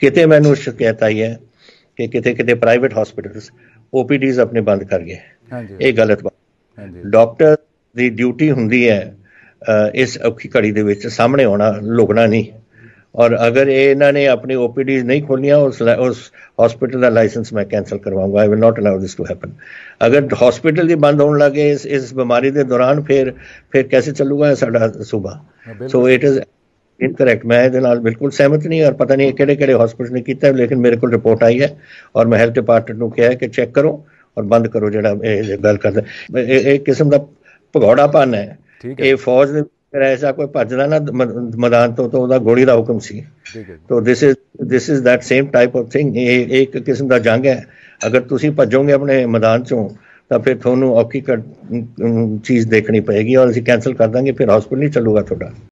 किते मैनू शिकायत आई है कि किते किते प्राइवेट हॉस्पिटल्स OPDs अपने बंद कर गए। ये गलत बात। डॉक्टर की ड्यूटी हुंदी है इस औखी घड़ी दे विच सामने आना, लुकना नहीं। और अगर इन्होंने अपनी OPDs नहीं खोलियां, उस हॉस्पिटल का लाइसेंस मैं कैंसल करवाऊंगा। I will not allow this to happen. अगर हॉस्पिटल ही बंद होने लगे इस बीमारी के दौरान, फिर कैसे चलूगा साडा सूबा। So it is incorrect. मैं ये बिल्कुल सहमत नहीं, और पता नहीं किहड़े हॉस्पिटल ने किया है, लेकिन मेरे को रिपोर्ट आई है और मैं हेल्थ डिपार्टमेंट को कहा है कि चैक करो और बंद करो जिहड़ा गल करदा। एक किस्म का भगौड़ापन है। ये फौज दे ऐसा कोई भजदा ना मैदान तो ਉਹਦਾ ਗੋਲੀ ਦਾ ਹੁਕਮ ਸੀ। तो this is that same type of thing. एक किस्म का जंग है। अगर तुसी भजोगे अपने मैदान चों तो फिर ਤੁਹਾਨੂੰ ਔਖੀ चीज़ देखनी पेगी और असीं कैंसल कर देंगे, फिर हॉस्पिटल नहीं चलूगा ਤੁਹਾਡਾ।